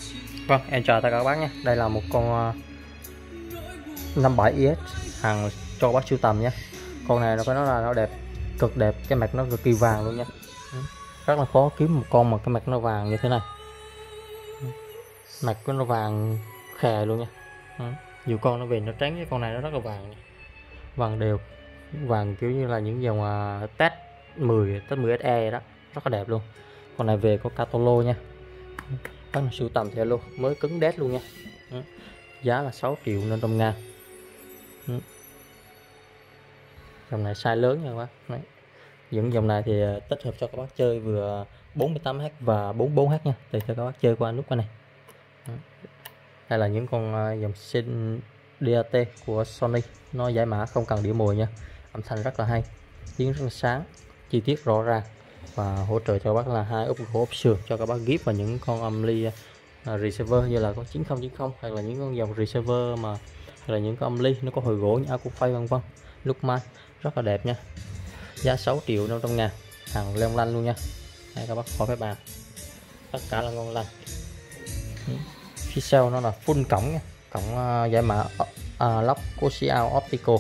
Vâng, em chào tất cả các bác nhé. Đây là một con 57IS hàng cho bác sưu tầm nhé. Con này nó có nói là nó đẹp, cực đẹp, cái mặt nó cực kỳ vàng luôn nha. Rất là khó kiếm một con mà cái mặt nó vàng như thế này. Mặt của nó vàng khè luôn nha. Nhiều con nó về nó trắng, cái con này nó rất là vàng nha. Vàng đều, vàng kiểu như là những dòng TED 10, TED 10 SE đó, rất là đẹp luôn. Con này về có Catolo nha. Bác là sưu tầm theo luôn, mới cứng đét luôn nha. Giá là 6 triệu nên 500 ngàn. Dòng này size lớn nha các bác. Đấy. Những dòng này thì tích hợp cho các bác chơi vừa 48H và 44H nha, để cho các bác chơi qua nút qua này. Đây là những con dòng xin DAT của Sony, nó giải mã không cần đĩa mồi nha, âm thanh rất là hay, tiếng rất là sáng, chi tiết rõ ràng và hỗ trợ cho các bác là 2 ốp gỗ ốp sườn cho các bác ghép vào những con âm ly receiver như là có 9090 hay là những con dòng receiver mà hay là những con âm ly nó có hồi gỗ như Acufay vân vân. Lúc mai rất là đẹp nha. Giá 6 triệu 500 ngàn, hàng leo lanh luôn nha. Đây các bác khỏi phải bàn, tất cả là ngon lành. Phía sau nó là full cổng nha, cổng giải mã lock Coxiao Optical.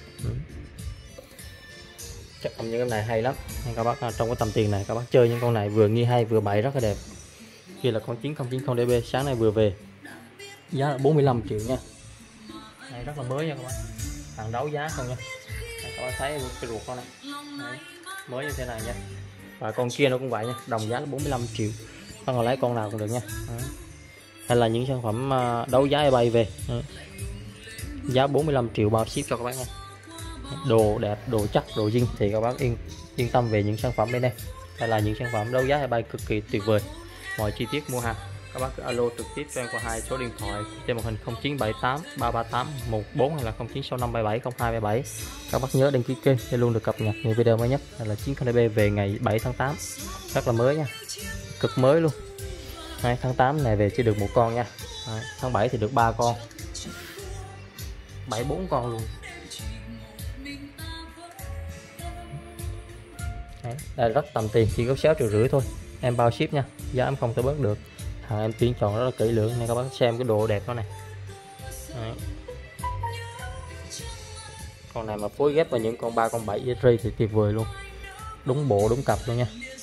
Chất âm những cái này hay lắm các bác. Trong cái tầm tiền này các bác chơi những con này vừa nghi hay vừa bậy rất là đẹp. Kia là con 9090 DB sáng nay vừa về, giá là 45 triệu nha. Đây rất là mới nha các bác, hàng đấu giá không nha. Đây, các bác thấy cái ruột con này. Đấy, mới như thế này nha. Và con kia nó cũng vậy nha, đồng giá là 45 triệu. Con lấy con nào cũng được nha. Đấy. Hay là những sản phẩm đấu giá bay về. Đấy. Giá 45 triệu bao ship cho các bác nha. Đồ đẹp, đồ chắc, đồ zin thì các bác yên tâm về những sản phẩm bên đây. Đây là những sản phẩm đấu giá bay cực kỳ tuyệt vời. Mọi chi tiết mua hàng các bác cứ alo trực tiếp cho em qua 2 số điện thoại trên màn hình 0978 338 14 hay là 096577 0277. Các bác nhớ đăng ký kênh để luôn được cập nhật những video mới nhất. Đây là 90DB về ngày 7 tháng 8, rất là mới nha, cực mới luôn. 2 tháng 8 này về chỉ được một con nha. Đấy, tháng 7 thì được 3 con, 4 con luôn. Đấy, đây rất tầm tiền, chỉ có 6,5 triệu thôi, em bao ship nha, giá em không thể bớt được. Hàng em tuyển chọn rất là kỹ lưỡng nên các bác xem cái độ đẹp đó này. Đấy. Con này mà phối ghép vào những con 3 con 7 thì tuyệt vời luôn, đúng bộ đúng cặp luôn nha.